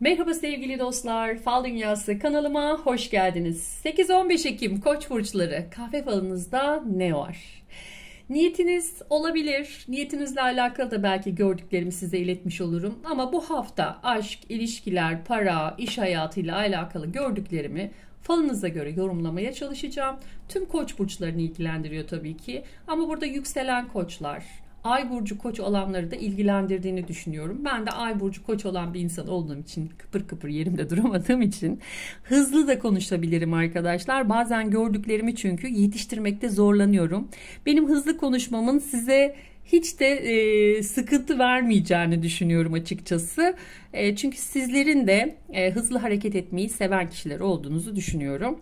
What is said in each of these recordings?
Merhaba sevgili dostlar, Fal Dünyası kanalıma hoş geldiniz. 8-15 Ekim Koç burçları, kahve falınızda ne var? Niyetiniz olabilir, niyetinizle alakalı da belki gördüklerimi size iletmiş olurum. Ama bu hafta aşk, ilişkiler, para, iş hayatıyla alakalı gördüklerimi falınıza göre yorumlamaya çalışacağım. Tüm Koç burçlarını ilgilendiriyor tabii ki. Ama burada yükselen koçlar, Ay burcu koç olanları da ilgilendirdiğini düşünüyorum. Ben de ay burcu koç olan bir insan olduğum için, kıpır kıpır yerimde duramadığım için hızlı da konuşabilirim arkadaşlar. Bazen gördüklerimi çünkü yetiştirmekte zorlanıyorum. Benim hızlı konuşmamın size hiç de sıkıntı vermeyeceğini düşünüyorum açıkçası. Çünkü sizlerin de hızlı hareket etmeyi seven kişiler olduğunuzu düşünüyorum.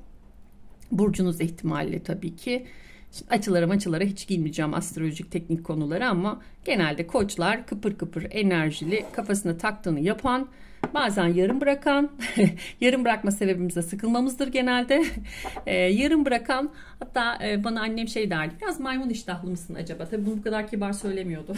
Burcunuz ihtimalle tabii ki. Şimdi açılara hiç girmeyeceğim astrolojik teknik konuları ama genelde koçlar kıpır kıpır enerjili, kafasına taktığını yapan, bazen yarım bırakan, yarım bırakma sebebimiz de sıkılmamızdır genelde. Yarım bırakan, hatta bana annem şey derdi, biraz maymun iştahlı mısın acaba? Tabii bunu bu kadar kibar söylemiyordu.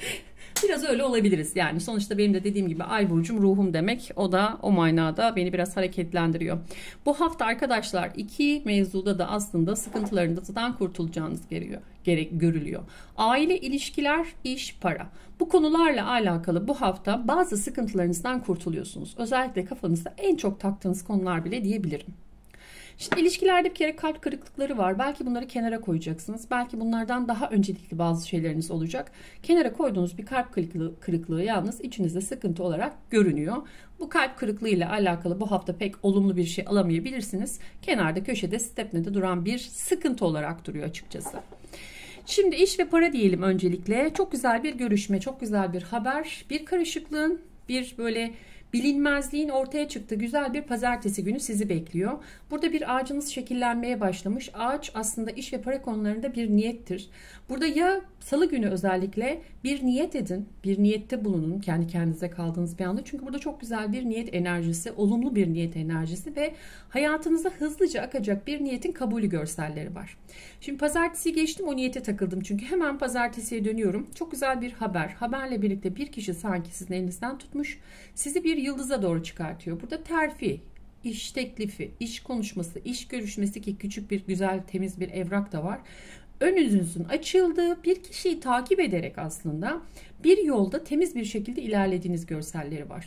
Biraz öyle olabiliriz yani. Sonuçta benim de dediğim gibi ay burcum ruhum demek. O da o manada beni biraz hareketlendiriyor. Bu hafta arkadaşlar iki mevzuda da aslında sıkıntılarınızdan kurtulacağınız görülüyor. Aile, ilişkiler, iş, para. Bu konularla alakalı bu hafta bazı sıkıntılarınızdan kurtuluyorsunuz. Özellikle kafanızda en çok taktığınız konular bile diyebilirim. Şimdi ilişkilerde bir kere kalp kırıklıkları var. Belki bunları kenara koyacaksınız. Belki bunlardan daha öncelikli bazı şeyleriniz olacak. Kenara koyduğunuz bir kalp kırıklığı yalnız içinizde sıkıntı olarak görünüyor. Bu kalp kırıklığı ile alakalı bu hafta pek olumlu bir şey alamayabilirsiniz. Kenarda köşede stepnede duran bir sıkıntı olarak duruyor açıkçası. Şimdi iş ve para diyelim öncelikle. Çok güzel bir görüşme, çok güzel bir haber, bir karışıklığın, bir böyle bilinmezliğin ortaya çıktığı güzel bir pazartesi günü sizi bekliyor. Burada bir ağacınız şekillenmeye başlamış. Ağaç aslında iş ve para konularında bir niyettir. Burada ya salı günü özellikle bir niyet edin, bir niyette bulunun kendi kendinize kaldığınız bir anda. Çünkü burada çok güzel bir niyet enerjisi, olumlu bir niyet enerjisi ve hayatınıza hızlıca akacak bir niyetin kabulü görselleri var. Şimdi pazartesiyi geçtim, o niyete takıldım çünkü hemen pazartesiye dönüyorum. Çok güzel bir haber. Haberle birlikte bir kişi sanki sizin elinizden tutmuş, sizi bir yıldıza doğru çıkartıyor. Burada terfi, iş teklifi, iş konuşması, iş görüşmesi ki küçük bir güzel temiz bir evrak da var. Önünüzün açıldığı bir kişiyi takip ederek aslında bir yolda temiz bir şekilde ilerlediğiniz görselleri var.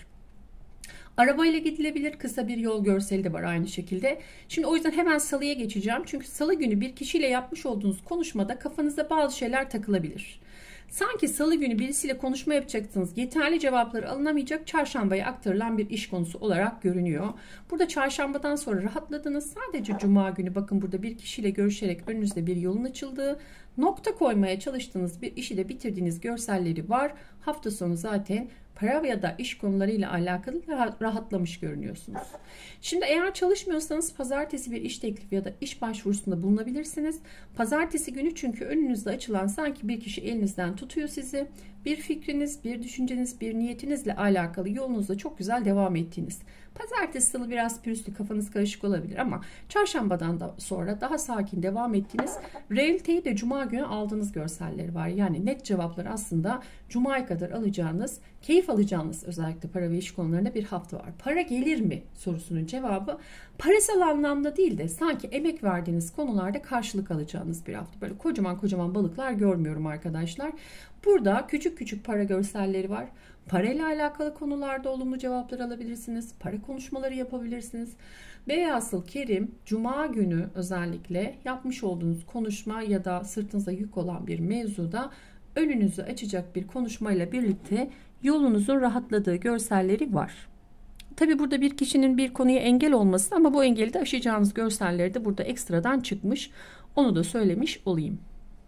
Arabayla gidilebilir, kısa bir yol görseli de var aynı şekilde. Şimdi o yüzden hemen salıya geçeceğim. Çünkü salı günü bir kişiyle yapmış olduğunuz konuşmada kafanızda bazı şeyler takılabilir. Sanki salı günü birisiyle konuşma yapacaksınız. Yeterli cevapları alınamayacak, çarşambaya aktarılan bir iş konusu olarak görünüyor. Burada çarşambadan sonra rahatladınız. Sadece cuma günü bakın burada bir kişiyle görüşerek önünüzde bir yolun açıldığı, nokta koymaya çalıştığınız bir işi de bitirdiğiniz görselleri var. Hafta sonu zaten para ya da iş konularıyla alakalı rahatlamış görünüyorsunuz. Şimdi eğer çalışmıyorsanız pazartesi bir iş teklifi ya da iş başvurusunda bulunabilirsiniz. Pazartesi günü çünkü önünüzde açılan sanki bir kişi elinizden tutuyor sizi. Bir fikriniz, bir düşünceniz, bir niyetinizle alakalı yolunuzda çok güzel devam ettiğiniz. Pazartesi salı biraz pürüzlü, kafanız karışık olabilir ama çarşambadan da sonra daha sakin devam ettiğiniz, realiteyi de cuma günü aldığınız görselleri var. Yani net cevaplar aslında cumaya kadar alacağınız, keyif alacağınız özellikle para ve iş konularında bir hafta var. Para gelir mi sorusunun cevabı parasal anlamda değil de sanki emek verdiğiniz konularda karşılık alacağınız bir hafta. Böyle kocaman kocaman balıklar görmüyorum arkadaşlar. Burada küçük küçük para görselleri var. Parayla alakalı konularda olumlu cevaplar alabilirsiniz. Para konuşmaları yapabilirsiniz. Velhasıl kerim cuma günü özellikle yapmış olduğunuz konuşma ya da sırtınıza yük olan bir mevzuda önünüzü açacak bir konuşmayla birlikte yolunuzun rahatladığı görselleri var. Tabi burada bir kişinin bir konuya engel olması ama bu engeli de aşacağınız görselleri de burada ekstradan çıkmış. Onu da söylemiş olayım.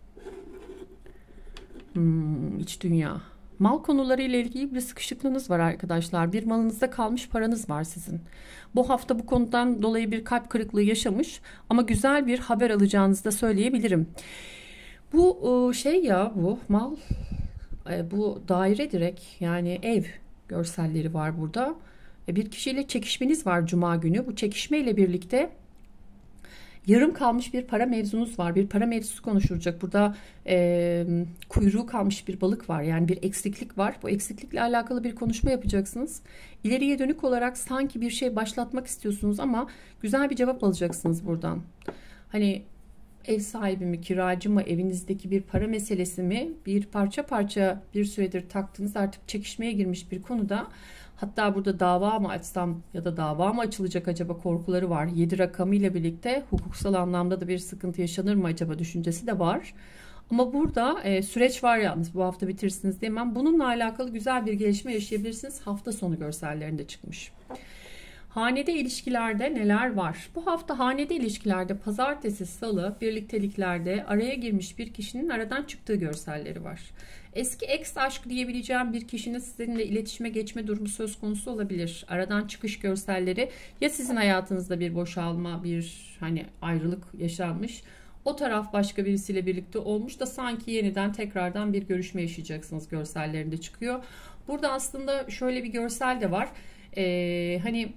İç dünya. Mal konuları ile ilgili bir sıkışıklığınız var arkadaşlar. Bir malınızda kalmış paranız var sizin. Bu hafta bu konudan dolayı bir kalp kırıklığı yaşamış ama güzel bir haber alacağınızı da söyleyebilirim. Bu bu mal, bu daire direkt yani ev görselleri var burada. Bir kişiyle çekişmeniz var cuma günü. Bu çekişmeyle birlikte yarım kalmış bir para mevzunuz var. Bir para mevzusu konuşulacak. Burada kuyruğu kalmış bir balık var. Yani bir eksiklik var. Bu eksiklikle alakalı bir konuşma yapacaksınız. İleriye dönük olarak sanki bir şey başlatmak istiyorsunuz ama güzel bir cevap alacaksınız buradan. Hani ev sahibi mi, kiracı mı, evinizdeki bir para meselesi mi, bir parça parça bir süredir taktığınız, artık çekişmeye girmiş bir konuda. Hatta burada dava mı açsam ya da dava mı açılacak acaba korkuları var. 7 rakamı ile birlikte hukuksal anlamda da bir sıkıntı yaşanır mı acaba düşüncesi de var. Ama burada süreç var yalnız, bu hafta bitirirsiniz diyemem. Bununla alakalı güzel bir gelişme yaşayabilirsiniz. Hafta sonu görsellerinde çıkmış. Hanede ilişkilerde neler var? Bu hafta hanede ilişkilerde pazartesi, salı birlikteliklerde araya girmiş bir kişinin aradan çıktığı görselleri var. Eski ex aşk diyebileceğim bir kişinin sizinle iletişime geçme durumu söz konusu olabilir. Aradan çıkış görselleri, ya sizin hayatınızda bir boşalma, bir hani ayrılık yaşanmış. O taraf başka birisiyle birlikte olmuş da sanki yeniden tekrardan bir görüşme yaşayacaksınız görsellerinde çıkıyor. Burada aslında şöyle bir görsel de var. Hani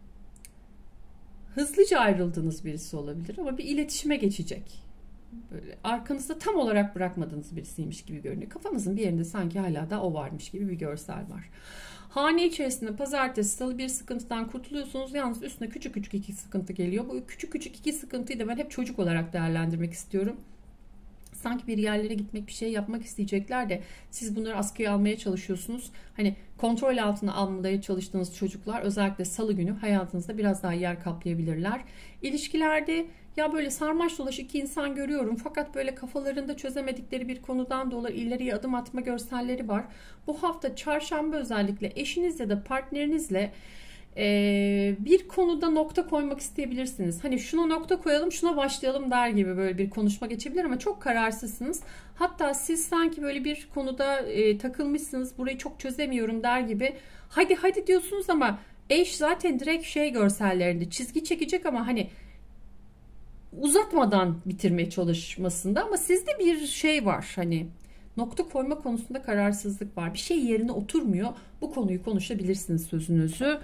hızlıca ayrıldığınız birisi olabilir ama bir iletişime geçecek. Böyle arkanızda tam olarak bırakmadığınız birisiymiş gibi görünüyor. Kafanızın bir yerinde sanki hala da o varmış gibi bir görsel var. Hane içerisinde pazartesi, salı bir sıkıntıdan kurtuluyorsunuz. Yalnız üstüne küçük küçük iki sıkıntı geliyor. Bu küçük küçük iki sıkıntıyı da ben hep çocuk olarak değerlendirmek istiyorum. Sanki bir yerlere gitmek, bir şey yapmak isteyecekler de siz bunları askıya almaya çalışıyorsunuz. Hani kontrol altına almaya çalıştığınız çocuklar özellikle salı günü hayatınızda biraz daha yer kaplayabilirler. İlişkilerde ya böyle sarmaş dolaş iki insan görüyorum fakat böyle kafalarında çözemedikleri bir konudan dolayı ileriye adım atma görselleri var. Bu hafta çarşamba özellikle eşiniz ya da partnerinizle bir konuda nokta koymak isteyebilirsiniz. Hani şuna nokta koyalım, şuna başlayalım der gibi böyle bir konuşma geçebilir ama çok kararsızsınız. Hatta siz sanki böyle bir konuda takılmışsınız, burayı çok çözemiyorum der gibi. Hadi hadi diyorsunuz ama eş zaten direkt şey görsellerinde çizgi çekecek ama hani uzatmadan bitirmeye çalışmasında, ama sizde bir şey var, hani nokta koyma konusunda kararsızlık var. Bir şey yerine oturmuyor. Bu konuyu konuşabilirsiniz sözünüzü.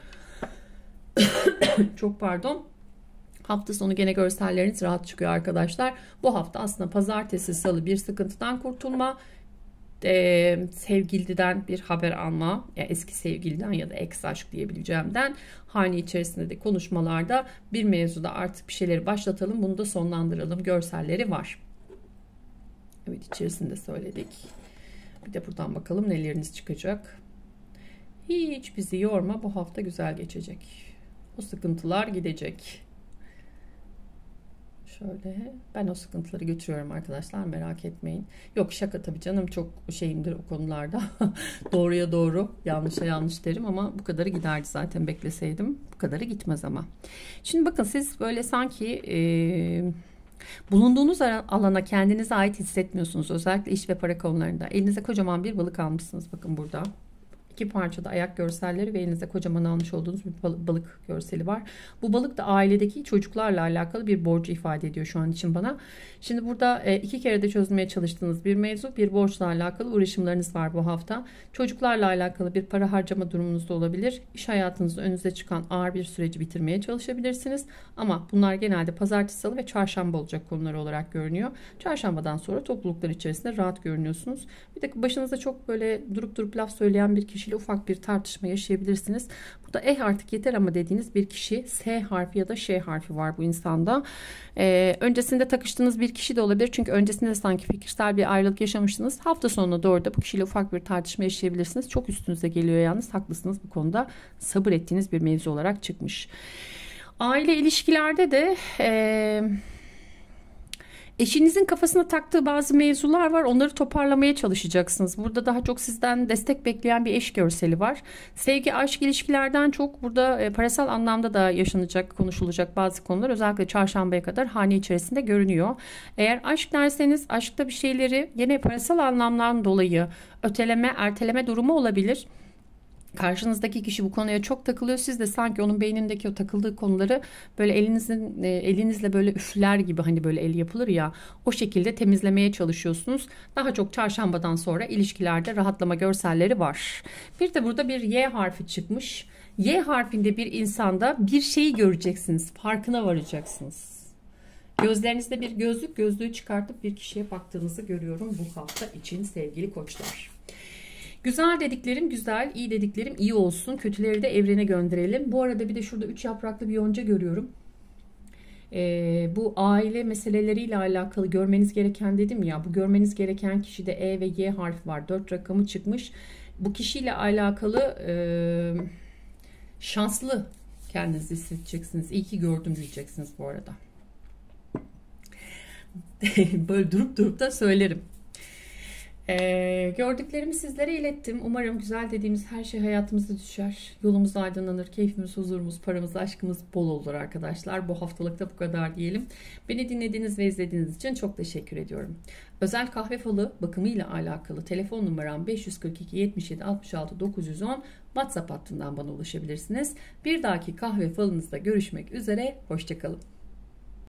Çok pardon. Hafta sonu gene görselleriniz rahat çıkıyor arkadaşlar. Bu hafta aslında pazartesi, salı bir sıkıntıdan kurtulma, sevgiliden bir haber alma, yani eski sevgiliden ya da ex aşk diyebileceğimden, hane içerisinde de konuşmalarda bir mevzuda artık bir şeyleri başlatalım, bunu da sonlandıralım görselleri var. Evet, içerisinde söyledik. Bir de buradan bakalım neleriniz çıkacak. Hiç bizi yorma, bu hafta güzel geçecek. O sıkıntılar gidecek. Şöyle, ben o sıkıntıları götürüyorum arkadaşlar, merak etmeyin. Yok şaka tabii canım, çok şeyimdir o konularda. Doğruya doğru, yanlışa yanlış derim ama bu kadarı giderdi zaten, bekleseydim. Bu kadarı gitmez ama. Şimdi bakın, siz böyle sanki bulunduğunuz alana kendinize ait hissetmiyorsunuz. Özellikle iş ve para konularında. Elinize kocaman bir balık almışsınız. Bakın burada. İki parçada ayak görselleri ve elinizde kocaman almış olduğunuz bir balık görseli var. Bu balık da ailedeki çocuklarla alakalı bir borcu ifade ediyor şu an için bana. Şimdi burada iki kere de çözmeye çalıştığınız bir mevzu, bir borçla alakalı uğraşımlarınız var bu hafta. Çocuklarla alakalı bir para harcama durumunuz da olabilir. İş hayatınızda önünüze çıkan ağır bir süreci bitirmeye çalışabilirsiniz. Ama bunlar genelde pazartesi, salı ve çarşamba olacak konular olarak görünüyor. Çarşambadan sonra topluluklar içerisinde rahat görünüyorsunuz. Bir de başınızda çok böyle durup durup laf söyleyen bir kişiyle ufak bir tartışma yaşayabilirsiniz. Burada artık yeter ama dediğiniz bir kişi, S harfi ya da Ş harfi var bu insanda. Öncesinde takıştığınız bir kişi de olabilir. Çünkü öncesinde sanki fikirsel bir ayrılık yaşamışsınız. Hafta sonuna doğru da bu kişiyle ufak bir tartışma yaşayabilirsiniz. Çok üstünüze geliyor yalnız. Haklısınız bu konuda. Sabır ettiğiniz bir mevzu olarak çıkmış. Aile ilişkilerde de eşinizin kafasına taktığı bazı mevzular var. Onları toparlamaya çalışacaksınız. Burada daha çok sizden destek bekleyen bir eş görseli var. Sevgi, aşk, ilişkilerden çok burada parasal anlamda da yaşanacak, konuşulacak bazı konular özellikle çarşambaya kadar hane içerisinde görünüyor. Eğer aşk derseniz, aşkta bir şeyleri yine parasal anlamdan dolayı öteleme, erteleme durumu olabilir. Karşınızdaki kişi bu konuya çok takılıyor. Siz de sanki onun beynindeki o takıldığı konuları böyle elinizle böyle üfler gibi, hani böyle el yapılır ya, o şekilde temizlemeye çalışıyorsunuz. Daha çok çarşambadan sonra ilişkilerde rahatlama görselleri var. Bir de burada bir Y harfi çıkmış. Y harfinde bir insanda bir şeyi göreceksiniz. Farkına varacaksınız. Gözlerinizde bir gözlüğü çıkartıp bir kişiye baktığınızı görüyorum bu hafta için sevgili koçlar. Güzel dediklerim güzel, iyi dediklerim iyi olsun. Kötüleri de evrene gönderelim. Bu arada bir de şurada 3 yapraklı bir yonca görüyorum. Bu aile meseleleriyle alakalı görmeniz gereken dedim ya. Bu görmeniz gereken kişide E ve Y harfi var. 4 rakamı çıkmış. Bu kişiyle alakalı şanslı kendinizi hissedeceksiniz. İyi ki gördüm diyeceksiniz bu arada. Böyle durup da söylerim. Gördüklerimi sizlere ilettim. Umarım güzel dediğimiz her şey hayatımıza düşer. Yolumuz aydınlanır, keyfimiz, huzurumuz, paramız, aşkımız bol olur arkadaşlar. Bu haftalıkta bu kadar diyelim. Beni dinlediğiniz ve izlediğiniz için çok teşekkür ediyorum. Özel kahve falı bakımıyla alakalı telefon numaram 542 77 66 910. WhatsApp hattından bana ulaşabilirsiniz. Bir dahaki kahve falınızda görüşmek üzere. Hoşça kalın.